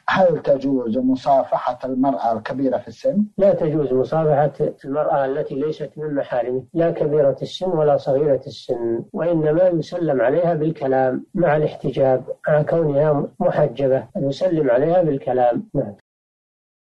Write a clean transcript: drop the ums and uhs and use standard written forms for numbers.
هل تجوز مصافحة المرأة الكبيرة في السن؟ لا تجوز مصافحة المرأة التي ليست من محارمه، لا كبيرة السن ولا صغيرة السن، وإنما يسلم عليها بالكلام مع الاحتجاب، مع كونها محجبة يسلم عليها بالكلام.